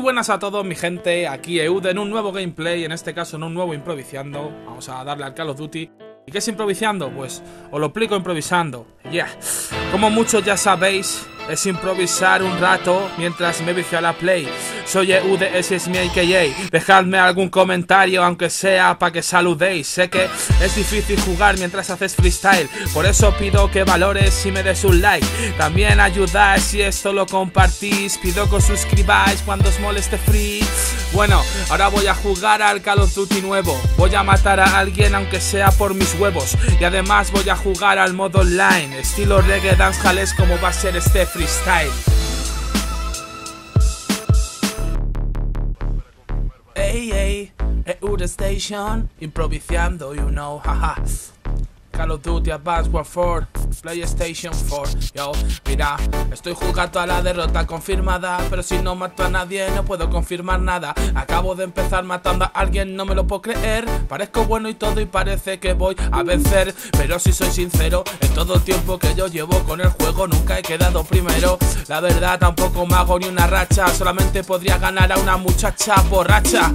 buenas a todos mi gente, aquí Eude en un nuevo gameplay, en este caso en un nuevo improvisando. Vamos a darle al Call of Duty. ¿Y qué es improvisando? Pues os lo explico improvisando. Como muchos ya sabéis, es improvisar un rato mientras me vicio a la play. Soy Eude, ese es mi AKA. Dejadme algún comentario, aunque sea para que saludéis. Sé que es difícil jugar mientras haces freestyle, por eso pido que valores y me des un like. También ayudáis si esto lo compartís. Pido que os suscribáis cuando os moleste free. Bueno, ahora voy a jugar al Call of Duty nuevo. Voy a matar a alguien aunque sea por mis huevos. Y además voy a jugar al modo online, estilo reggae dancehall, es como va a ser este freestyle. Ey, Eude Station, improvisando, you know, haha. Call of Duty Advanced Warfare, PlayStation 4. Yo, mira, estoy jugando a la derrota confirmada, pero si no mato a nadie no puedo confirmar nada. Acabo de empezar matando a alguien, no me lo puedo creer. Parezco bueno y todo y parece que voy a vencer, pero si soy sincero, en todo el tiempo que yo llevo con el juego nunca he quedado primero. La verdad tampoco me hago ni una racha, solamente podría ganar a una muchacha borracha.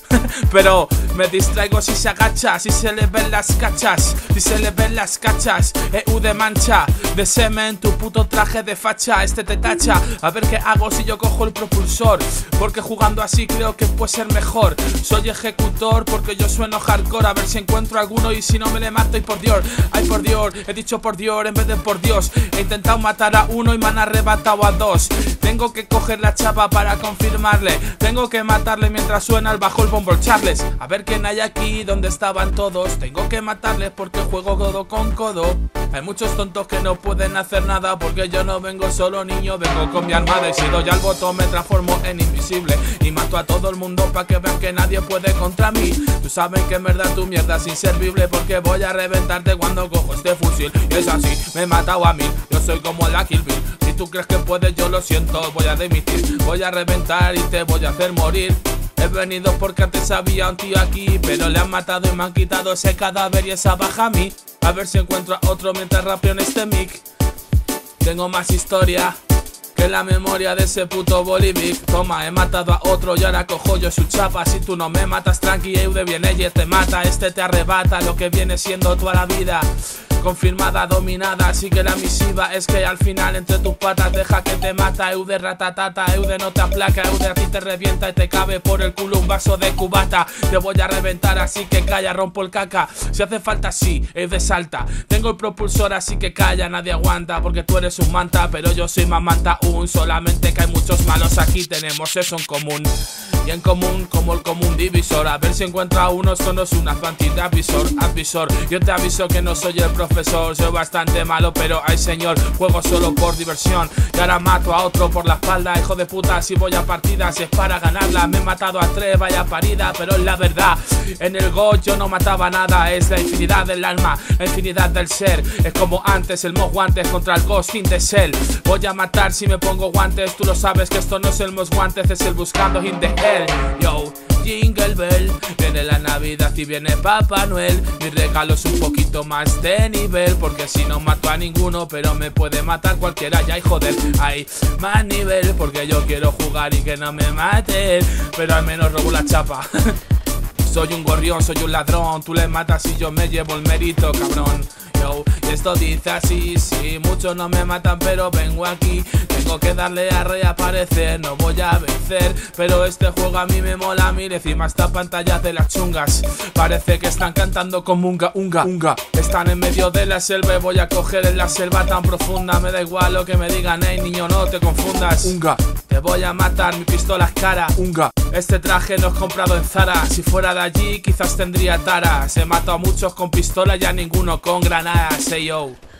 Pero me distraigo si se agacha, si se le ven las cachas, si se le ven las cachas. Eude mancha de semen tu puto traje de facha, este te tacha. A ver qué hago si yo cojo el propulsor, porque jugando así creo que puede ser mejor. Soy ejecutor porque yo sueno hardcore, a ver si encuentro alguno y si no me le mato. Y por Dios, ay por Dios, he dicho por Dios en vez de por Dios. He intentado matar a uno y me han arrebatado a dos. Tengo que coger la chapa para confirmarle, tengo que matarle mientras suena el bajo el bombo Charles. A ver quién hay aquí, donde estaban todos. Tengo que matarles porque juego codo con codo. Hay muchos tontos que no pueden hacer nada, porque yo no vengo solo niño, vengo con mi armada. Y si doy al botón me transformo en invisible y mato a todo el mundo para que vean que nadie puede contra mí. Tú sabes que en verdad tu mierda es inservible, porque voy a reventarte cuando cojo este fusil. Y es así, me he matado a mí, yo soy como la Kill Bill. Si tú crees que puedes, yo lo siento, voy a dimitir. Voy a reventar y te voy a hacer morir. He venido porque antes había un tío aquí, pero le han matado y me han quitado ese cadáver y esa baja a mí. A ver si encuentro a otro mientras rapeo en este mic. Tengo más historia que la memoria de ese puto Bolivic. Toma, he matado a otro y ahora cojo yo su chapa. Si tú no me matas, tranqui, Eude viene y te mata. Este te arrebata lo que viene siendo toda la vida. Confirmada, dominada, así que la misiva es que al final entre tus patas deja que te mata. Eude ratatata, Eude no te aplaca, Eude a ti te revienta y te cabe por el culo un vaso de cubata. Te voy a reventar, así que calla, rompo el caca. Si hace falta sí, Eude salta. Tengo el propulsor, así que calla, nadie aguanta, porque tú eres un manta, pero yo soy más manta aún. Solamente que hay muchos malos aquí, tenemos eso en común. Y en común como el común divisor. A ver si encuentro a uno, esto no es una fantasía de advisor. Yo te aviso que no soy el profesor, soy bastante malo, pero ay señor, juego solo por diversión. Y ahora mato a otro por la espalda, hijo de puta, si voy a partidas es para ganarla. Me he matado a 3, vaya parida, pero es la verdad. En el God yo no mataba nada, es la infinidad del alma, la infinidad del ser. Es como antes, el Most Guantes contra el Ghost in the Shell. Voy a matar si me pongo guantes, tú lo sabes que esto no es el Most Guantes, es el Buscando in the Hell. Yo, Jingle Bell, viene la Navidad y viene Papá Noel. Mi regalo es un poquito más de nivel, porque si no mato a ninguno, pero me puede matar cualquiera. Ya y joder, hay más nivel, porque yo quiero jugar y que no me maten, pero al menos robo la chapa. Soy un gorrión, soy un ladrón, tú le matas y yo me llevo el mérito, cabrón. Y esto dice así, sí, muchos no me matan pero vengo aquí. Tengo que darle a reaparecer, no voy a vencer, pero este juego a mí me mola. Mire, encima esta pantalla de las chungas, parece que están cantando como unga. Están en medio de la selva y voy a coger en la selva tan profunda. Me da igual lo que me digan, hey niño, no te confundas. Te voy a matar, mi pistola es cara. Este traje no es comprado en Zara, si fuera de allí quizás tendría taras. He matado a muchos con pistola y a ninguno con granadas. Hey yo.